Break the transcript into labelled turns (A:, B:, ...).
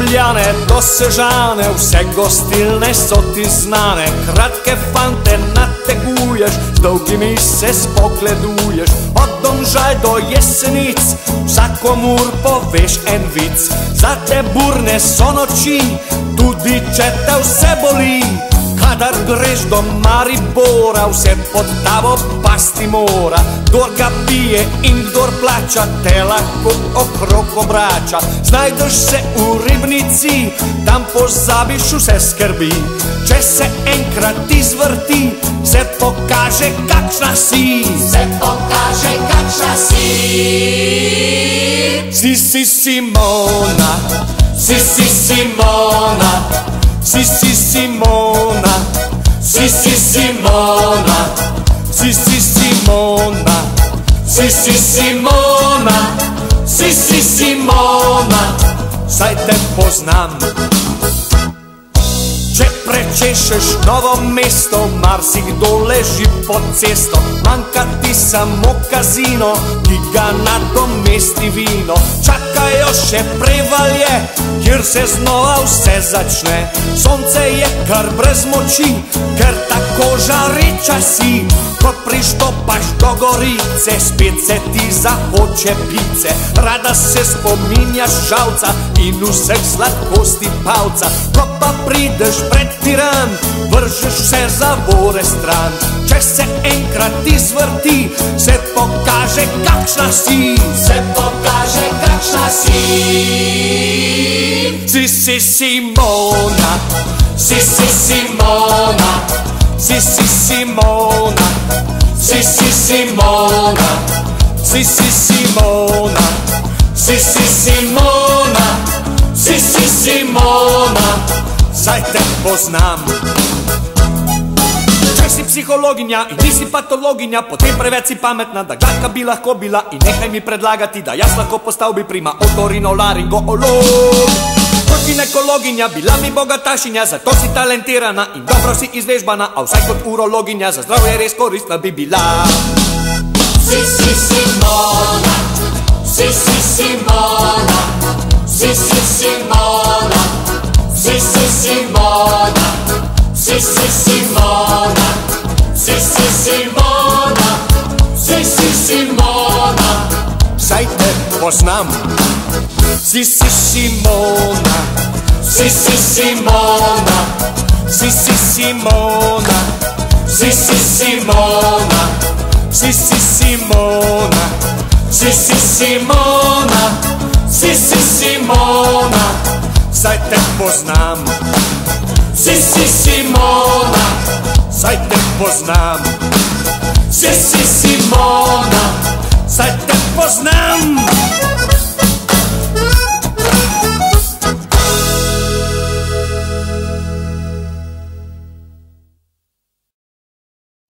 A: Julijane, dosežane, vse gostilne so ti znane. Kratke fante nateguješ, z dolgimi se spogleduješ. Od Domžal do Jesenic, vsakomur poveš en vic. Za te burne so noči, tudi če te vse boli. Kadar greš do Maribora, vse pod tabo pasti mora. Kdor ga pije in kdor plača, te lahko okrog obrača. Znajdeš se v Ribnici, tam pozabiš vse skrbi. Če se enkrat izvrti, se pokaže kakšna si.
B: Se pokaže kakšna si.
A: Si Simona, si Simona, si Simona, si Simona, si Simona, si Simona, si Simona, saj te poznam. Če prečešeš Novo mesto, marsikdo leži pod cesto. Manjka ti samo kazino, ki ga nadomesti vino. Čakajo še Prevalje, kjer se znova vse začne. Sonce je kar brez moči, ker tako žareča si. Ko prištopaš do Gorice, spet se ti zahoče pice. Rada se spominjaš Žalca in vseh sladkosti Pavca. Ko pa prideš pred Piran, vržeš vse zavore stran. Če se enkrat izvrti, se pokaže kakšna si.
B: Se pokaže kakšna si.
A: Si Simona, si Simona, si Simona, si Simona, si Simona, si Simona, si Simona, saj te poznam. Če si psihologinja in nisi patologinja, potem preveč si pametna, da gladka bi lahko bila. In nehaj mi predlagati, da jaz lahko postal bi prima otorinolaringolog. Kot ginekologinja bila bi bogatašinja, zato si talentirana in dobro si izvežbana. A vsaj kot urologinja za zdravje res koristna bi bila.
B: Si Simona, si Simona, si Simona, si Simona, si Simona, si Simona, si Simona,
A: saj te poznam. Si Simona, si Simona, si Simona, si Simona, si Simona, si Simona, si Simona, saj te poznam. Si Simona, saj te poznam. Si Simona, saj te poznam.